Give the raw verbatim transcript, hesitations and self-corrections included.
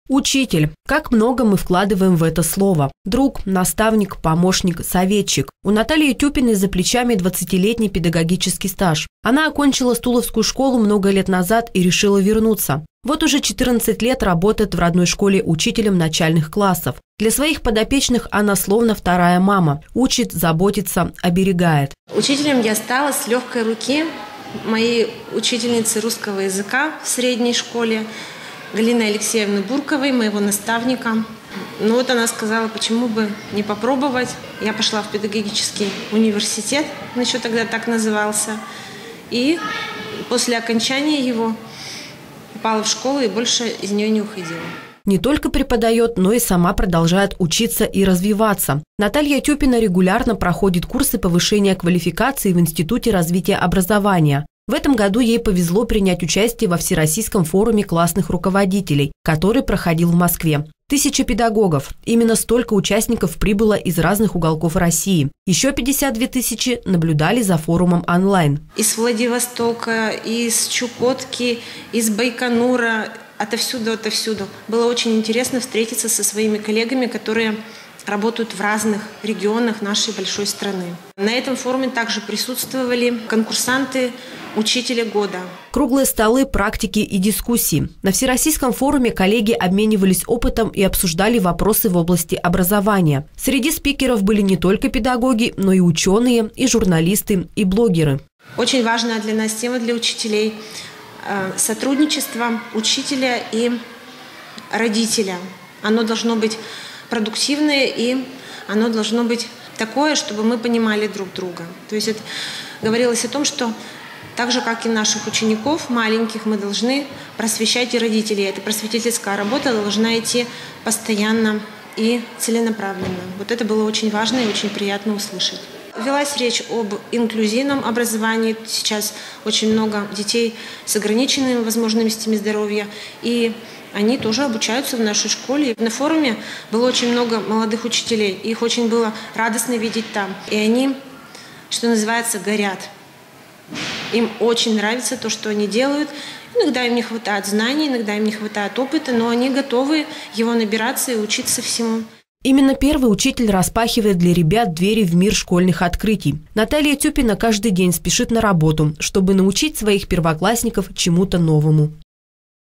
Учитель. Как много мы вкладываем в это слово. Друг, наставник, помощник, советчик. У Натальи Тюпиной за плечами двадцатилетний педагогический стаж. Она окончила Стуловскую школу много лет назад и решила вернуться. Вот уже четырнадцать лет работает в родной школе учителем начальных классов. Для своих подопечных она словно вторая мама. Учит, заботится, оберегает. Учителем я стала с легкой руки моей учительницы русского языка в средней школе Галины Алексеевны Бурковой, моего наставника. Ну вот она сказала, почему бы не попробовать. Я пошла в педагогический университет, он еще тогда так назывался. И после окончания его попала в школу и больше из нее не уходила. Не только преподает, но и сама продолжает учиться и развиваться. Наталья Тюпина регулярно проходит курсы повышения квалификации в Институте развития образования. В этом году ей повезло принять участие во Всероссийском форуме классных руководителей, который проходил в Москве. Тысяча педагогов. Именно столько участников прибыло из разных уголков России. Еще пятьдесят две тысячи наблюдали за форумом онлайн. Из Владивостока, из Чукотки, из Байконура, отовсюду, отовсюду. Было очень интересно встретиться со своими коллегами, которые работают в разных регионах нашей большой страны. На этом форуме также присутствовали конкурсанты «Учителя года». Круглые столы, практики и дискуссии. На Всероссийском форуме коллеги обменивались опытом и обсуждали вопросы в области образования. Среди спикеров были не только педагоги, но и ученые, и журналисты, и блогеры. Очень важная для нас тема, для учителей – сотрудничество учителя и родителя. Оно должно быть продуктивное, и оно должно быть такое, чтобы мы понимали друг друга. То есть это говорилось о том, что так же, как и наших учеников маленьких, мы должны просвещать и родителей. Эта просветительская работа должна идти постоянно и целенаправленно. Вот это было очень важно и очень приятно услышать. Велась речь об инклюзивном образовании. Сейчас очень много детей с ограниченными возможностями здоровья, и они тоже обучаются в нашей школе. На форуме было очень много молодых учителей. Их очень было радостно видеть там. И они, что называется, горят. Им очень нравится то, что они делают. Иногда им не хватает знаний, иногда им не хватает опыта, но они готовы его набираться и учиться всему. Именно первый учитель распахивает для ребят двери в мир школьных открытий. Наталья Тюпина каждый день спешит на работу, чтобы научить своих первоклассников чему-то новому.